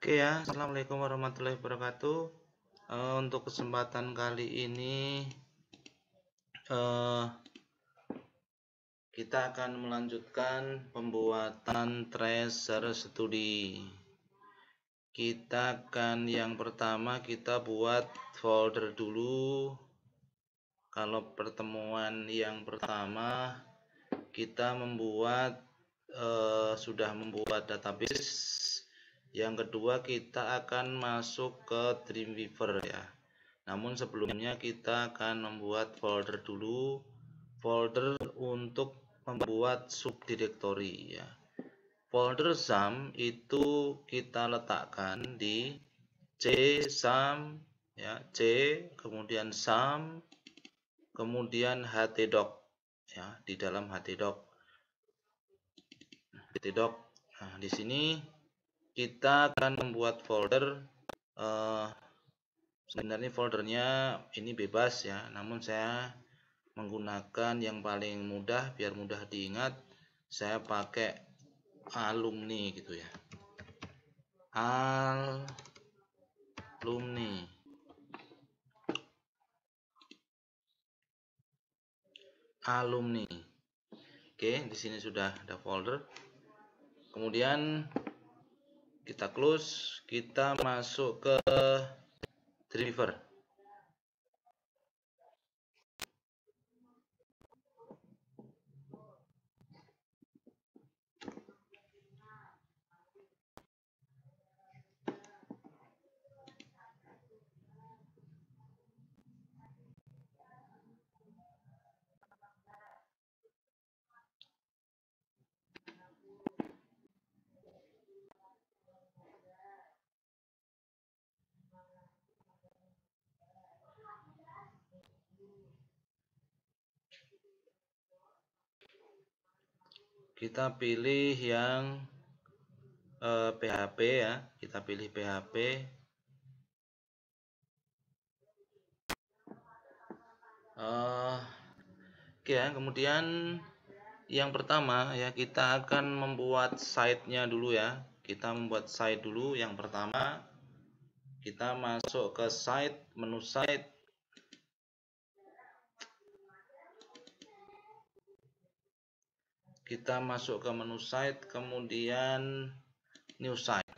Oke ya, assalamualaikum warahmatullahi wabarakatuh. Untuk kesempatan kali ini kita akan melanjutkan pembuatan tracer studi. Kita akan yang pertama kita buat folder dulu. Kalau pertemuan yang pertama kita sudah membuat database. Yang kedua kita akan masuk ke Dreamweaver ya. Namun sebelumnya kita akan membuat folder dulu, folder untuk membuat subdirektori ya. Folder sum itu kita letakkan di C sum ya, C kemudian sum kemudian htdoc ya, di dalam htdoc. Nah, di sini kita akan membuat folder, sebenarnya foldernya ini bebas ya, namun saya menggunakan yang paling mudah biar mudah diingat. Saya pakai alumni gitu ya, alumni. Oke, di sini sudah ada folder. Kemudian kita close, kita masuk ke Dreamweaver. Kita pilih yang PHP ya, kita pilih PHP. Oke ya, kemudian yang pertama ya, kita akan membuat site-nya dulu ya. Kita membuat site dulu. Yang pertama kita masuk ke site, menu site. Kita masuk ke menu site, kemudian new site.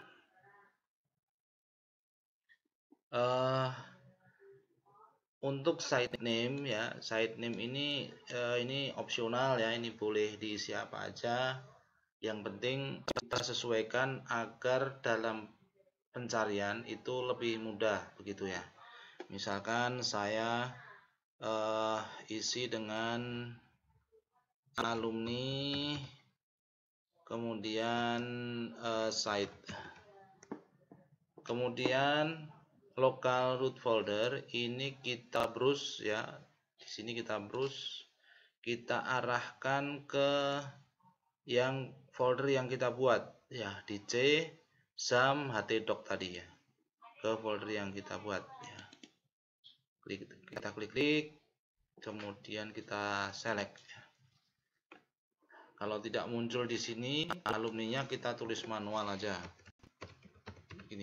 Untuk site name ya, site name ini opsional ya, ini boleh diisi apa aja. Yang penting kita sesuaikan agar dalam pencarian itu lebih mudah begitu ya. Misalkan saya isi dengan alumni kemudian site, kemudian local root folder ini kita browse ya. Di sini kita browse, kita arahkan ke yang folder yang kita buat ya, di C sum htdoc tadi ya, ke folder yang kita buat ya. Kita klik, kemudian kita select ya. Kalau tidak muncul di sini alumninya, kita tulis manual aja ini.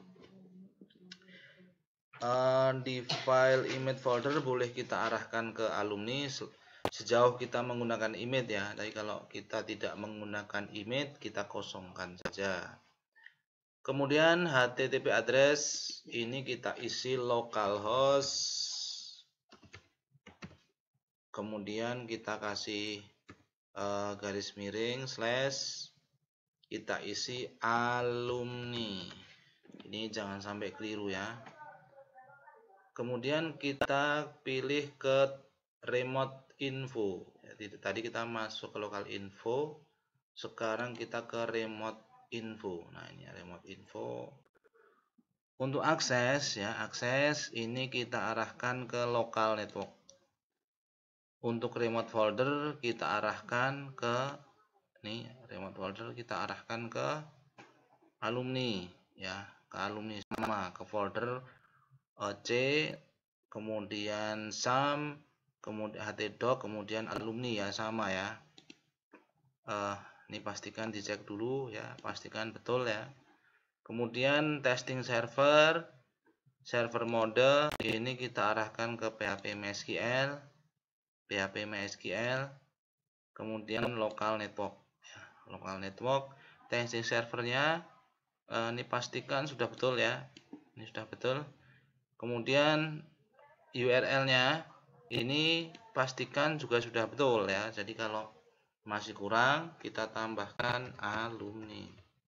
Di file image folder boleh kita arahkan ke alumni sejauh kita menggunakan image ya. Tapi kalau kita tidak menggunakan image, kita kosongkan saja. Kemudian HTTP address ini kita isi localhost, kemudian kita kasih garis miring slash, kita isi alumni. Ini jangan sampai keliru ya. Kemudian kita pilih ke remote info. Tadi kita masuk ke local info, sekarang kita ke remote info. Nah, ini remote info. Untuk akses ya, akses ini kita arahkan ke local network. Untuk remote folder kita arahkan ke remote folder kita arahkan ke alumni ya, ke alumni sama ke folder C, kemudian sum, kemudian htdoc, kemudian alumni ya, sama ya. Ini pastikan dicek dulu ya, pastikan betul ya. Kemudian testing server mode ini kita arahkan ke PHP MySQL, kemudian local network. Local network, testing servernya ini pastikan sudah betul ya. Ini sudah betul. Kemudian URL-nya ini pastikan juga sudah betul ya. Jadi kalau masih kurang, kita tambahkan alumni.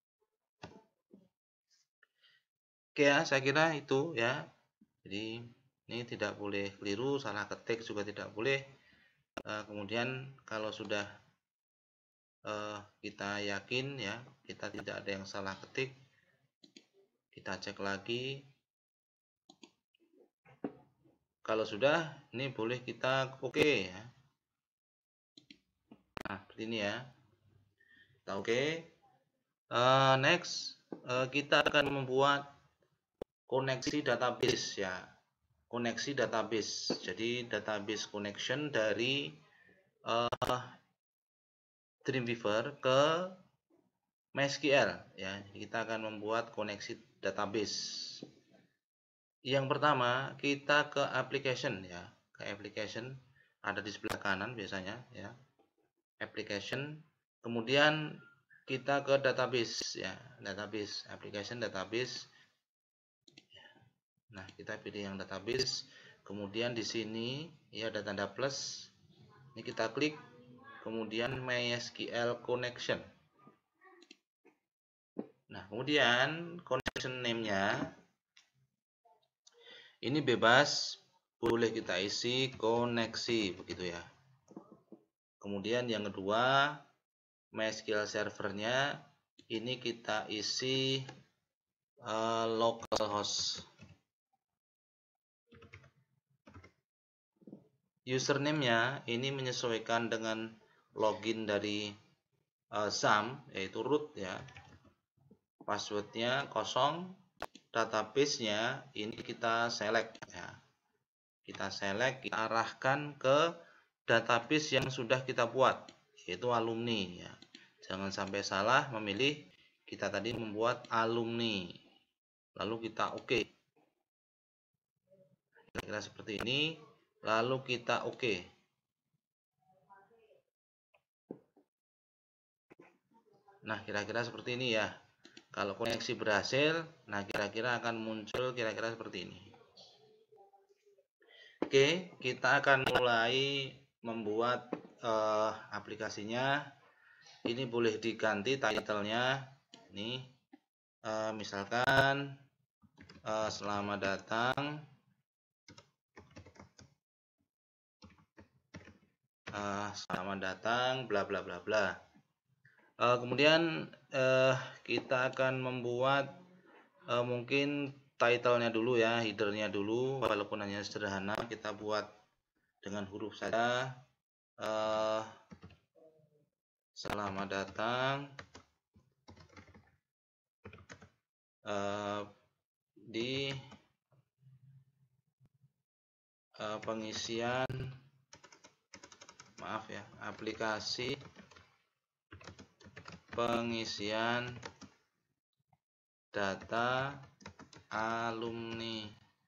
Oke ya, saya kira itu ya. Jadi ini tidak boleh keliru, salah ketik juga tidak boleh. Kemudian kalau sudah kita yakin ya, kita tidak ada yang salah ketik, kita cek lagi. Kalau sudah, ini boleh kita oke ya. Nah, seperti ini ya. Kita oke. Next, kita akan membuat koneksi database ya. Koneksi database. Jadi database connection dari Dreamweaver ke MySQL ya. Kita akan membuat koneksi database. Yang pertama, kita ke application ya. Ke application ada di sebelah kanan biasanya ya. Application, kemudian kita ke database ya. Database, application database. Nah, kita pilih yang database. Kemudian di sini ya ada tanda plus. Ini kita klik. Kemudian MySQL connection. Nah, kemudian connection name-nya ini bebas, boleh kita isi koneksi begitu ya. Kemudian yang kedua, MySQL servernya ini kita isi localhost. Username-nya ini menyesuaikan dengan login dari SAM, yaitu root ya. Passwordnya kosong. Database-nya ini kita select ya. Kita select, kita arahkan ke database yang sudah kita buat, yaitu alumni ya. Jangan sampai salah memilih, kita tadi membuat alumni. Lalu kita oke. Kira-kira seperti ini, lalu kita oke. Nah, kira-kira seperti ini ya. Kalau koneksi berhasil, nah kira-kira akan muncul kira-kira seperti ini. Oke, kita akan mulai membuat aplikasinya. Ini boleh diganti title-nya. Ini misalkan selamat datang bla bla bla bla. Kemudian kita akan membuat mungkin title-nya dulu ya, header-nya dulu, walaupun hanya sederhana, kita buat dengan huruf saja. Selamat datang di pengisian, maaf ya, aplikasi pengisian data alumni.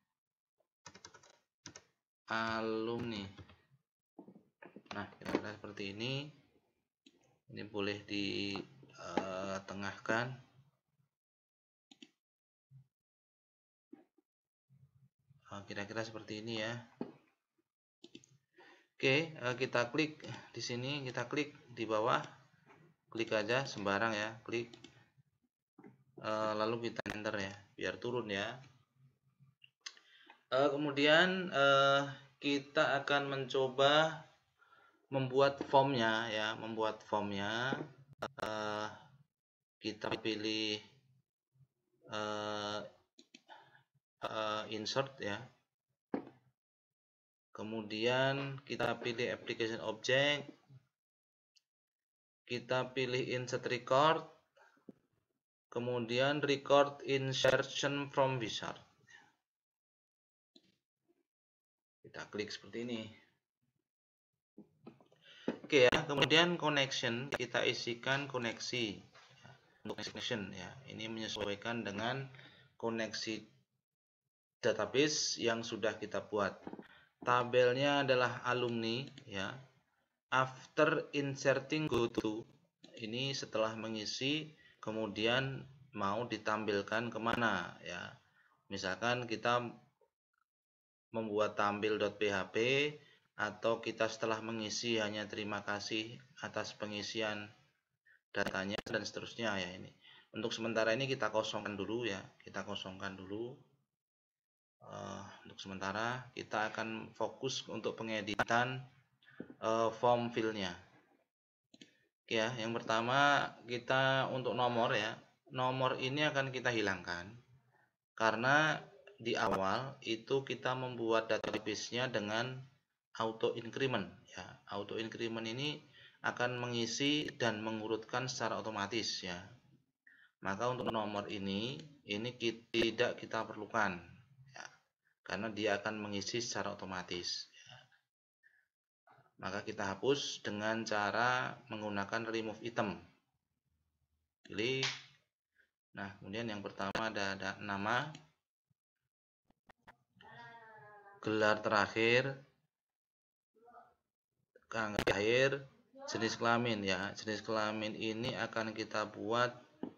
Nah, kira-kira seperti ini. Ini boleh ditengahkan. Kira-kira seperti ini ya. Oke, kita klik di sini, kita klik di bawah, klik aja sembarang ya, klik. Lalu kita enter ya, biar turun ya. Kemudian kita akan mencoba membuat formnya ya, kita pilih insert ya, kemudian kita pilih application object, kita pilih insert record, kemudian record insertion from wizard. Kita klik seperti ini. Oke ya, kemudian connection kita isikan koneksi. connection ya. Ini menyesuaikan dengan koneksi database yang sudah kita buat. Tabelnya adalah alumni ya. After inserting go to, ini setelah mengisi kemudian mau ditampilkan kemana ya. Misalkan kita membuat tampil.php atau kita setelah mengisi hanya terima kasih atas pengisian datanya dan seterusnya ya. Ini untuk sementara ini kita kosongkan dulu ya, kita kosongkan dulu. Untuk sementara kita akan fokus untuk pengeditan form fill-nya ya. Yang pertama kita untuk nomor ya, nomor ini akan kita hilangkan karena di awal itu kita membuat database-nya dengan auto increment ya. Auto increment ini akan mengisi dan mengurutkan secara otomatis ya. Maka untuk nomor ini tidak kita perlukan ya, karena dia akan mengisi secara otomatis ya. Maka kita hapus dengan cara menggunakan remove item. Pilih. Nah, kemudian yang pertama ada nama, gelar terakhir, tanggal lahir, jenis kelamin ya. Jenis kelamin ini akan kita buat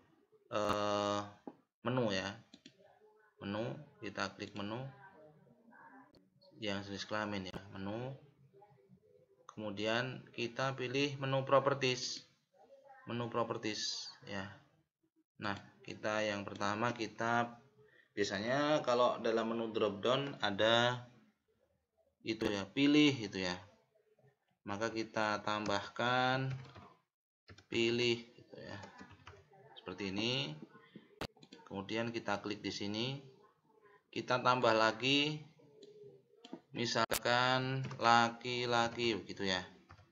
menu ya. Menu, kita klik menu yang jenis kelamin ya, menu. Kemudian kita pilih menu properties. Menu properties ya. Nah, kita yang pertama kita biasanya kalau dalam menu drop down ada itu ya, pilih itu ya. Maka kita tambahkan pilih gitu ya. Seperti ini. Kemudian kita klik di sini. Kita tambah lagi misalkan laki-laki begitu ya.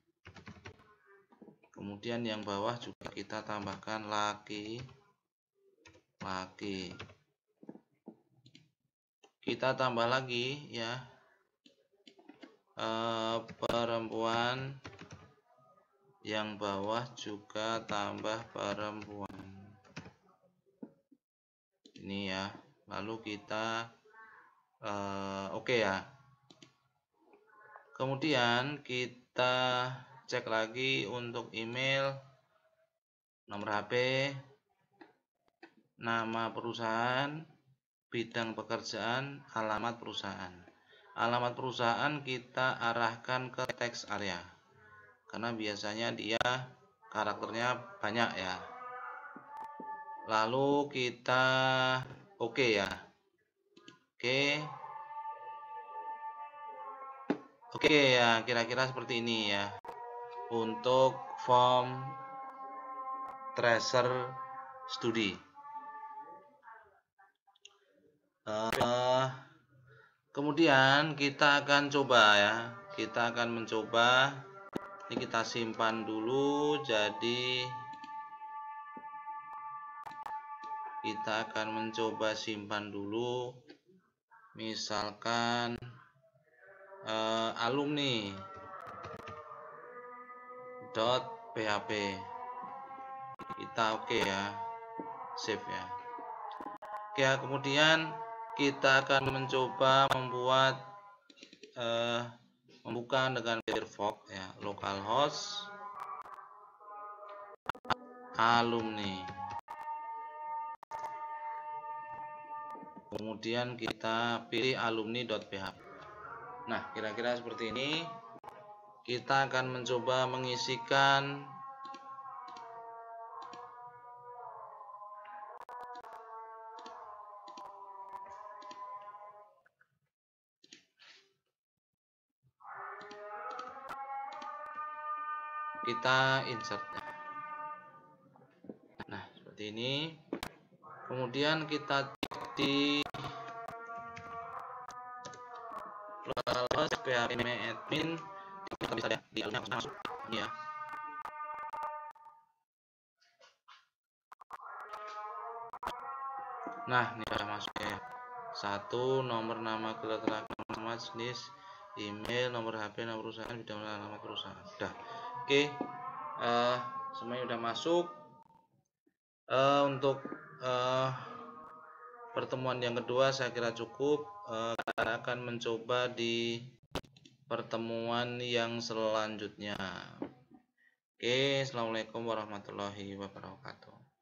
Kemudian yang bawah juga kita tambahkan laki-laki. Kita tambah lagi ya, perempuan, yang bawah juga tambah perempuan. Ini ya. Lalu kita oke ya. Kemudian kita cek lagi untuk email, nomor HP, nama perusahaan, bidang pekerjaan, alamat perusahaan. Alamat perusahaan kita arahkan ke text area karena biasanya dia karakternya banyak ya. Lalu kita oke ya. Oke ya, kira-kira seperti ini ya untuk form tracer studi. Kemudian kita akan coba ya, kita akan mencoba. Ini kita simpan dulu, jadi kita akan mencoba simpan dulu. Misalkan alumni .php, kita oke ya, save ya. Oke, kemudian kita akan mencoba membuat membuka dengan Firefox ya, localhost alumni. Kemudian kita pilih alumni.php. Nah, kira-kira seperti ini. Kita akan mencoba mengisikan kita insert. Nah, seperti ini. Kemudian kita di localhost php admin, kita bisa lihat di alumni masuk ini ya. Nah, ini sudah masuk ya. 1, nomor, nama, gelar terakhir, nama, jenis, email, nomor HP, nomor perusahaan, bidang alamat perusahaan. Udah. Oke. Semuanya udah masuk. Untuk pertemuan yang kedua saya kira cukup. Kita akan mencoba di pertemuan yang selanjutnya. Oke, assalamualaikum warahmatullahi wabarakatuh.